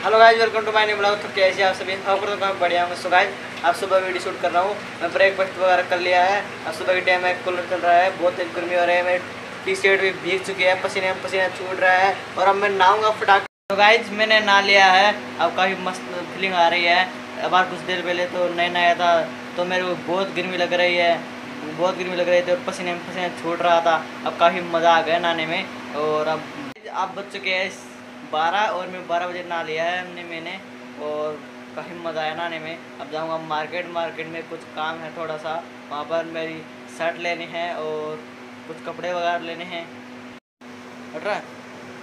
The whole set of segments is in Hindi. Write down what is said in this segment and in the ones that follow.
Hello guys, welcome to my new blog. तो कैसे आप सभी? खबर तो काफ़ी बढ़िया हूँ। सो गाइस, आप सुबह वीडियो शूट कर रहा हूँ। मैं ब्रेकफास्ट वगैरह कर लिया है। अब सुबह के टाइम में कूलर चल रहा है, बहुत तेज गर्मी हो रही है। मेरी टी शर्ट भी भीग चुकी है, पसीने पसीना छूट रहा है और अब मैं नहाऊंगा फटाक। तो गाइस, मैंने नहा लिया है। अब काफ़ी मस्त फीलिंग आ रही है। अब कुछ देर पहले तो नहीं नहाया था तो मेरे को बहुत गर्मी लग रही है, बहुत गर्मी लग रही थी और पसीने पसीने छूट रहा था। अब काफ़ी मज़ा आ गया नहाने में। और अब बज चुके हैं 12 और मैं 12 बजे नहा लिया है मैंने और काफ़ी मज़ा आया नहाने में। अब जाऊंगा मार्केट में कुछ काम है थोड़ा सा, वहाँ पर मेरी शर्ट लेनी है और कुछ कपड़े वगैरह लेने हैं। हट रहा है।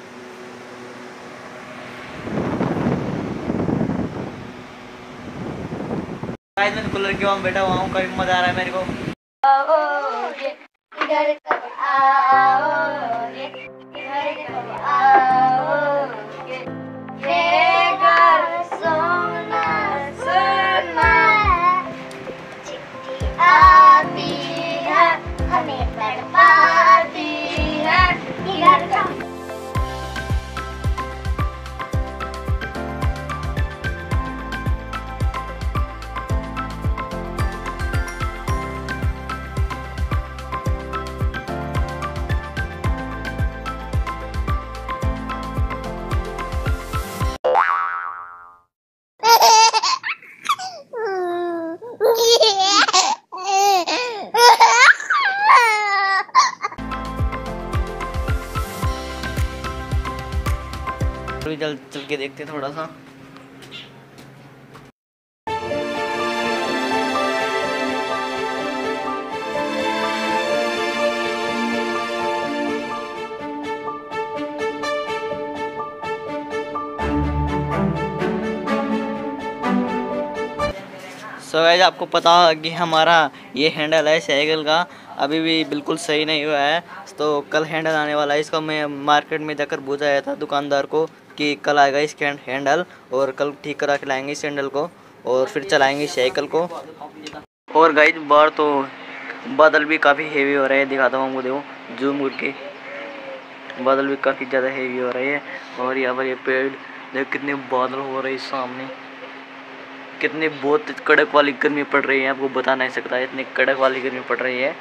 गाइस, मैं कूलर के वहाँ बैठा हुआ हूँ, काफ़ी मज़ा आ रहा है मेरे को। आओगे इधर कब आओगे, इधर कब आओगे, मेरे घर सोना सोना। चिट्ठी आती है, हमें तड़पाती है, इधर कब। चल के देखते हैं थोड़ा सा। सो गाइस, आपको पता होगा कि हमारा ये हैंडल है साइकिल का, अभी भी बिल्कुल सही नहीं हुआ है। तो कल हैंडल आने वाला है इसका। मैं मार्केट में जाकर बुझाया था दुकानदार को कि कल आएगा इसका हैंडल और कल ठीक करा के लाएंगे इस हैंडल को और फिर चलाएंगे साइकिल को। और गाइस, बाहर तो बादल भी काफ़ी हेवी हो रहे हैं, दिखाता हूँ आपको, देखो जूम करके। बादल भी काफ़ी ज़्यादा हेवी हो रहे हैं और यहाँ पर ये पेड़ देखो कितने बादल हो रहे हैं सामने। कितनी बहुत कड़क वाली गर्मी पड़ रही है, आपको बता नहीं सकता इतनी कड़क वाली गर्मी पड़ रही है।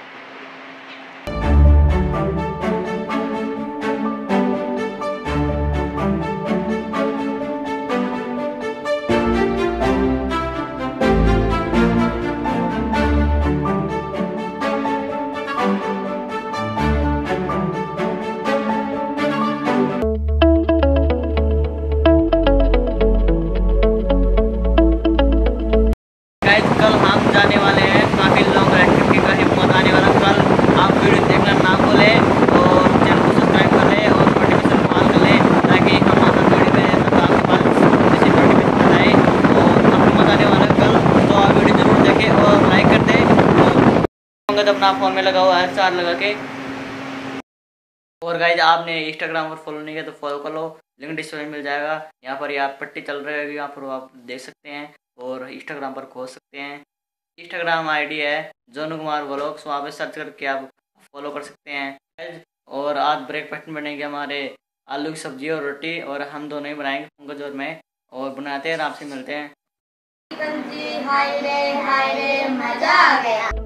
कल हम जाने वाले हैं काफ़ी लॉन्ग राइड करके, काफ़ी मजा आने वाला। कल आप वीडियो देखना ना भूलें और चैनल को सब्सक्राइब कर लें और नोटिफिकेशन ऑन कर लें ताकि हम आगे वीडियो में तो आपके पास जैसे नोटिफिकेशन आए। और काफ़ी मजा आने वाला कल, तो आप वीडियो जरूर देखें और लाइक कर दें। और अपना फ़ोन में लगा हुआ है चार्ज लगा के। और गाइज, आपने इंस्टाग्राम पर फॉलो नहीं किया तो फॉलो कर लो, लिंक डिस्क्रिप्शन मिल जाएगा। यहाँ पर आप पट्टी चल रही होगी, यहाँ पर आप देख सकते हैं और इंस्टाग्राम पर खोज सकते हैं। इंस्टाग्राम आईडी है जोनू कुमार व्लॉग्स, वहाँ पे सर्च करके आप फॉलो कर सकते हैं। और आज ब्रेकफास्ट में बनेगी हमारे आलू की सब्जी और रोटी और हम दोनों ही बनाएंगे पंकज और मैं, और बनाते हैं और आपसे मिलते हैं। हाय रे मजा आ गया।